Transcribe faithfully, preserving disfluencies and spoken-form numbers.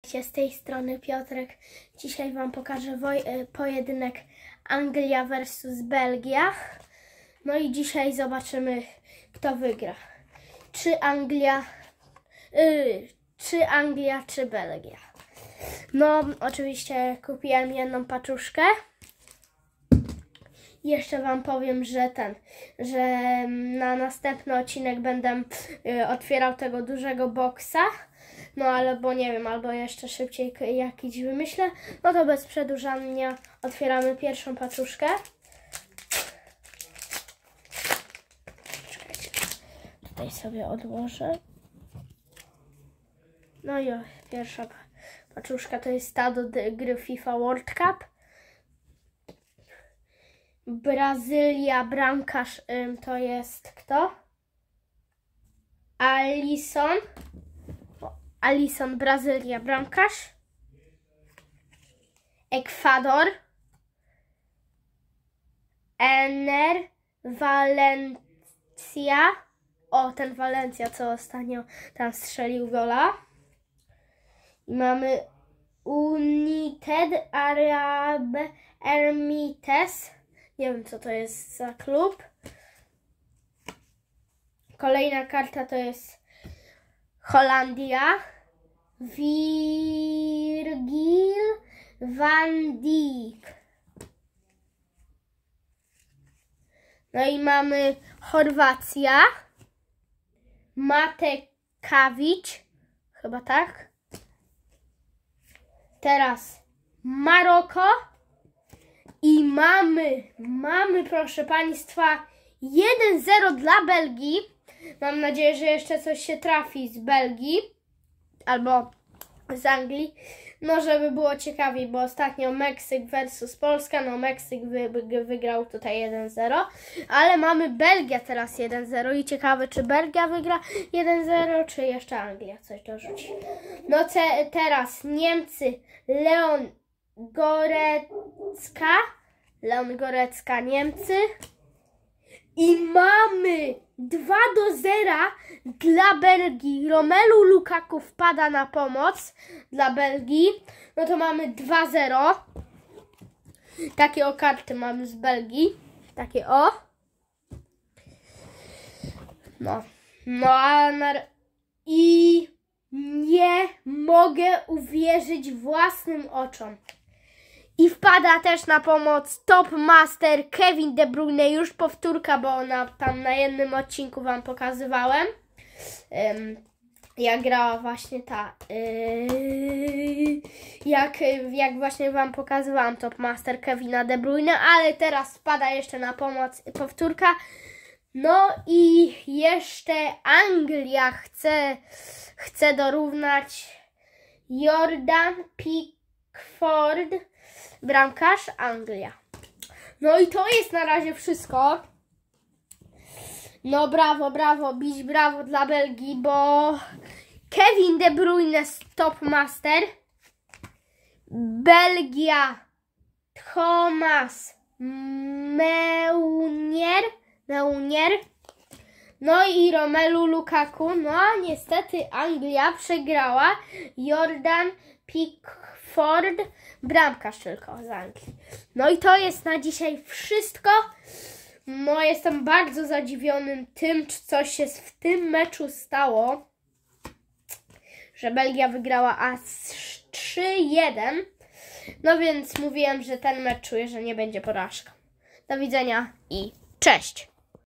Witajcie, z tej strony Piotrek. Dzisiaj Wam pokażę pojedynek Anglia versus Belgia. No i dzisiaj zobaczymy, kto wygra. Czy Anglia, yy, czy Anglia, czy Belgia. No, oczywiście kupiłem jedną paczuszkę. Jeszcze Wam powiem, że ten, że na następny odcinek będę y, otwierał tego dużego boksa. No albo nie wiem, albo jeszcze szybciej jakiś wymyślę. No to bez przedłużania otwieramy pierwszą paczuszkę. Czekajcie, tutaj sobie odłożę. No i o, pierwsza paczuszka to jest ta do gry FIFA World Cup. Brazylia, bramkarz ym, to jest kto? Alisson. Alisson, Brazylia, bramkarz. Ekwador. Ener Valencia. O, ten Valencia, co ostatnio tam strzelił gola. I mamy United Arab Emirates. Nie wiem, co to jest za klub. Kolejna karta to jest Holandia. Virgil van Dijk. No i mamy Chorwacja. Matekawicz. Chyba tak. Teraz Maroko. I mamy, mamy proszę Państwa jeden zero dla Belgii. Mam nadzieję, że jeszcze coś się trafi z Belgii albo z Anglii. No żeby było ciekawiej, bo ostatnio Meksyk versus Polska. No Meksyk wy, wy, wygrał tutaj jeden zero. Ale mamy Belgia teraz jeden zero i ciekawe, czy Belgia wygra jeden zero, czy jeszcze Anglia coś dorzuci. No te, teraz Niemcy, Leon Gorecka. Leon Gorecka, Niemcy. I mamy dwa do zera dla Belgii. Romelu Lukaku wpada na pomoc dla Belgii. No to mamy dwa zero. Takie o karty mamy z Belgii. Takie o. No. No a na... I nie mogę uwierzyć własnym oczom. I wpada też na pomoc Top Master Kevin De Bruyne. Już powtórka, bo ona tam na jednym odcinku Wam pokazywałem. Um, jak grała właśnie ta... Yy, jak, jak właśnie Wam pokazywałam Top Master Kevina De Bruyne. Ale teraz wpada jeszcze na pomoc powtórka. No i jeszcze Anglia chce, chce dorównać Jordan Pickford. Bramkarz Anglia. No i to jest na razie wszystko. No brawo, brawo, bić brawo dla Belgii, bo Kevin De Bruyne Top Master. Belgia Thomas Meunier. Meunier. No i Romelu Lukaku. No a niestety Anglia przegrała. Jordan Pickford, bramkarz tylko z Anglii. No i to jest na dzisiaj wszystko. No jestem bardzo zadziwiony tym, co się w tym meczu stało. Że Belgia wygrała aż trzy jeden. No więc mówiłem, że ten mecz czuję, że nie będzie porażką. Do widzenia i cześć!